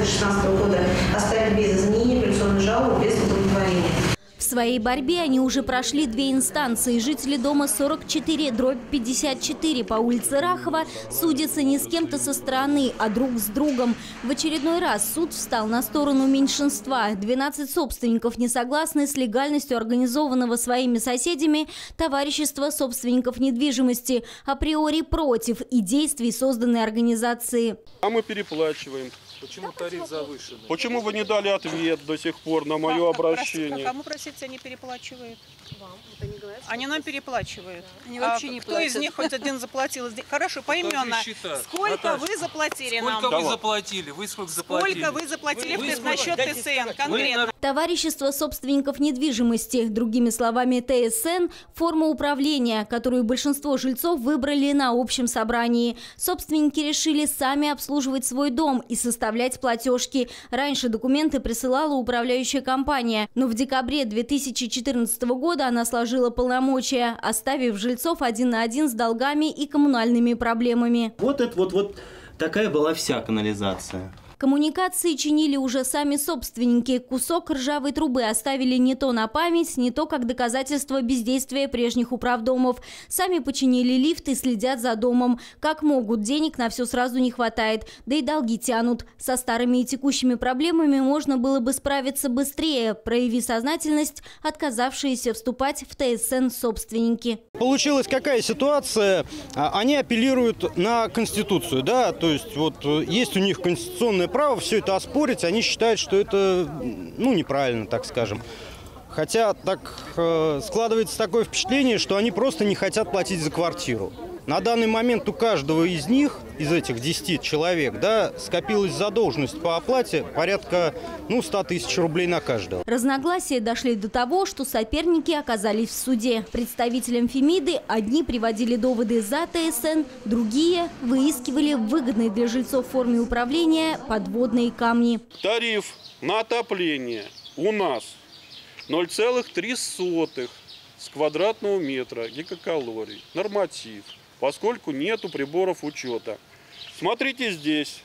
2016 года оставить без изменений апелляционную жалобу без удовлетворения. В своей борьбе они уже прошли 2 инстанции. Жители дома 44/54 по улице Рахова судятся не с кем-то со стороны, а друг с другом. В очередной раз суд встал на сторону меньшинства. 12 собственников не согласны с легальностью организованного своими соседями товарищества собственников недвижимости. Априори против и действий созданной организации. А мы переплачиваем. Почему тариф завышенный? Почему вы не дали ответ до сих пор на мое обращение? Кому проситься, они переплачивают. Вам это не говорят? Они нам переплачивают. Они вообще не кто платят. из них хоть один заплатил? Хорошо, поименно. Сколько Наташа, вы заплатили сколько нам? вы заплатили? Вы сколько заплатили? Сколько вы заплатили Вы насчет ТСН конкретно? Товарищество собственников недвижимости, другими словами ТСН, форма управления, которую большинство жильцов выбрали на общем собрании. Собственники решили сами обслуживать свой дом и составлять платежки. Раньше документы присылала управляющая компания, но в декабре 2014 года она сложила полномочия, оставив жильцов один на один с долгами и коммунальными проблемами. Вот такая была вся канализация. Коммуникации чинили уже сами собственники. Кусок ржавой трубы оставили не то на память, не то как доказательство бездействия прежних управдомов. Сами починили лифт и следят за домом. Как могут, денег на все сразу не хватает, да и долги тянут. Со старыми и текущими проблемами можно было бы справиться быстрее, прояви сознательность, отказавшиеся вступать в ТСН собственники. Получилась какая ситуация? Они апеллируют на Конституцию, да, то есть вот есть у них конституционное право все это оспорить, они считают, что это, неправильно, так скажем. Хотя так складывается такое впечатление, что они просто не хотят платить за квартиру. На данный момент у каждого из них, из этих 10 человек, да, скопилась задолженность по оплате порядка 100 тысяч рублей на каждого. Разногласия дошли до того, что соперники оказались в суде. Представителям Фемиды одни приводили доводы за ТСН, другие выискивали в выгодной для жильцов форме управления подводные камни. Тариф на отопление у нас 0,3 с квадратного метра гигакалорий. Норматив. Поскольку нету приборов учета. Смотрите здесь.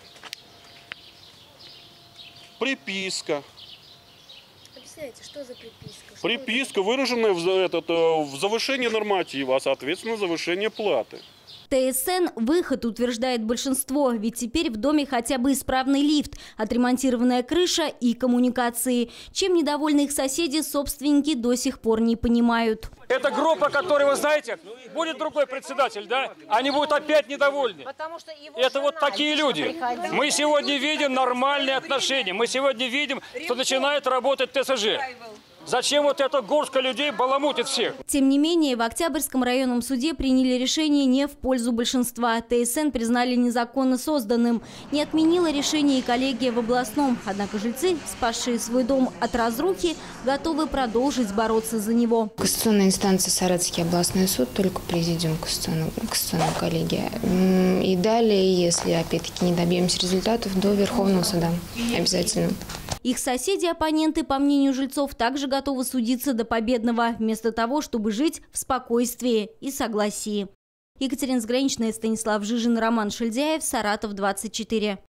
Приписка. Объясняйте, что за приписка? Приписка, выраженная в завышении норматива, а соответственно завышение платы. ТСН – выход, утверждает большинство, ведь теперь в доме хотя бы исправный лифт, отремонтированная крыша и коммуникации. Чем недовольны их соседи, собственники до сих пор не понимают. Это группа, которой, вы знаете, будет другой председатель, да? Они будут опять недовольны. Это вот такие люди. Мы сегодня видим нормальные отношения. Мы сегодня видим, что начинает работать ТСЖ. Зачем вот эта горстка людей баламутит всех? Тем не менее, в Октябрьском районном суде приняли решение не в пользу большинства. ТСН признали незаконно созданным. Не отменила решение и коллегия в областном. Однако жильцы, спасшие свой дом от разрухи, готовы продолжить бороться за него. Конституционная инстанция Саратовский областной суд, только президиум конституционной коллегии. И далее, если опять-таки не добьемся результатов, до Верховного суда обязательно. Их соседи-оппоненты, по мнению жильцов, также готовы судиться до победного, вместо того, чтобы жить в спокойствии и согласии. Екатерина Сграничная, Станислав Жижин, Роман Шильдяев, Саратов, 24.